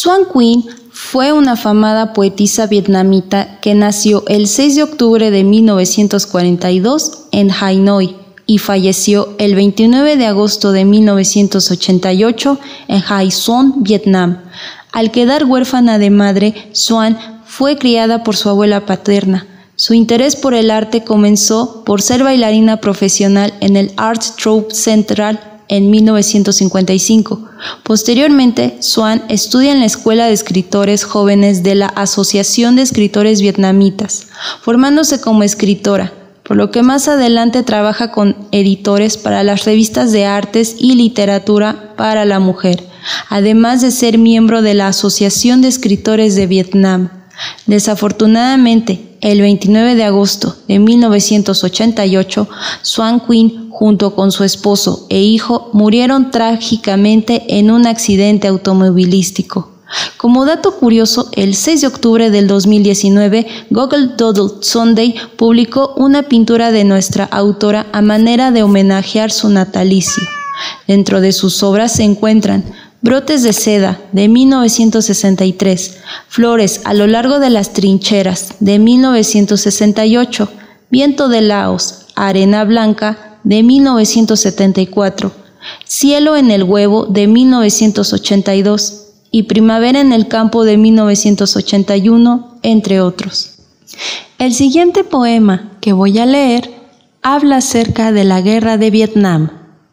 Xuan Quynh fue una afamada poetisa vietnamita que nació el 6 de octubre de 1942 en Hanoi y falleció el 29 de agosto de 1988 en Hai Son, Vietnam. Al quedar huérfana de madre, Xuan fue criada por su abuela paterna. Su interés por el arte comenzó por ser bailarina profesional en el Art Troupe Central en 1955. Posteriormente, Xuan estudia en la Escuela de Escritores Jóvenes de la Asociación de Escritores Vietnamitas, formándose como escritora, por lo que más adelante trabaja con editores para las revistas de artes y literatura para la mujer, además de ser miembro de la Asociación de Escritores de Vietnam. Desafortunadamente, el 29 de agosto de 1988, Xuan Quynh, junto con su esposo e hijo, murieron trágicamente en un accidente automovilístico. Como dato curioso, el 6 de octubre del 2019, Google Doodle Sunday publicó una pintura de nuestra autora a manera de homenajear su natalicio. Dentro de sus obras se encuentran Brotes de seda, de 1963, Flores a lo largo de las trincheras, de 1968, Viento de Laos, Arena Blanca, de 1974, Cielo en el huevo, de 1982, y Primavera en el campo, de 1981, entre otros. El siguiente poema que voy a leer habla acerca de la guerra de Vietnam.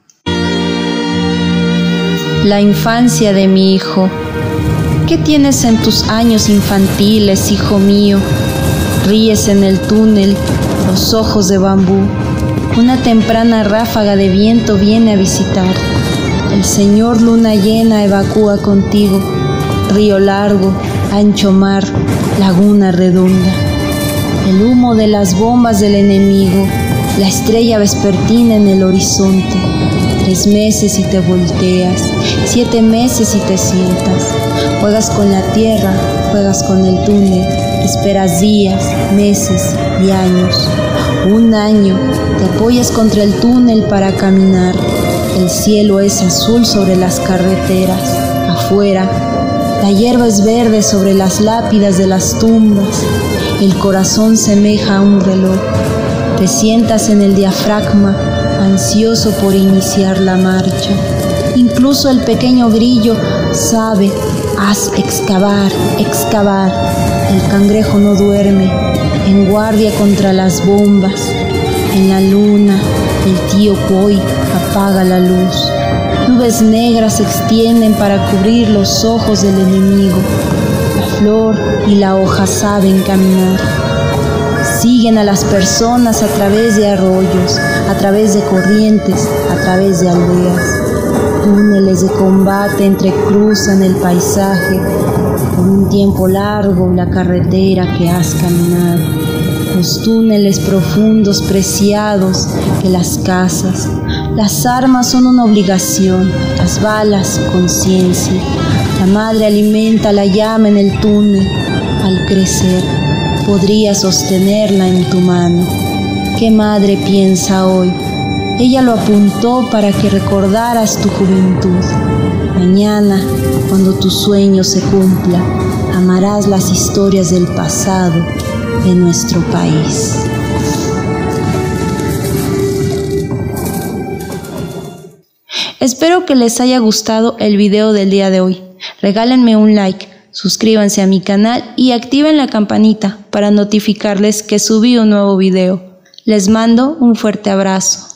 La infancia de mi hijo. ¿Qué tienes en tus años infantiles, hijo mío? Ríes en el túnel, los ojos de bambú. Una temprana ráfaga de viento viene a visitar. El señor luna llena evacúa contigo. Río largo, ancho mar, laguna redonda. El humo de las bombas del enemigo, la estrella vespertina en el horizonte. 3 meses y te volteas, 7 meses y te sientas. Juegas con la tierra, juegas con el túnel, esperas días, meses y años. Un año, te apoyas contra el túnel para caminar. El cielo es azul sobre las carreteras. Afuera, la hierba es verde sobre las lápidas de las tumbas. El corazón semeja a un reloj. Te sientas en el diafragma, ansioso por iniciar la marcha. Incluso el pequeño grillo sabe, haz excavar, excavar. El cangrejo no duerme, en guardia contra las bombas. En la luna, el tío Khoi apaga la luz. Nubes negras se extienden para cubrir los ojos del enemigo. La flor y la hoja saben caminar. Siguen a las personas a través de arroyos, a través de corrientes, a través de aldeas. Túneles de combate entrecruzan el paisaje. Por un tiempo largo la carretera que has caminado. Los túneles profundos preciados que las casas. Las armas son una obligación, las balas conciencia. La madre alimenta la llama en el túnel. Al crecer, podrías sostenerla en tu mano. ¿Qué madre piensa hoy? Ella lo apuntó para que recordaras tu juventud. Mañana, cuando tu sueño se cumpla, amarás las historias del pasado de nuestro país. Espero que les haya gustado el video del día de hoy. Regálenme un like, suscríbanse a mi canal y activen la campanita para notificarles que subí un nuevo video. Les mando un fuerte abrazo.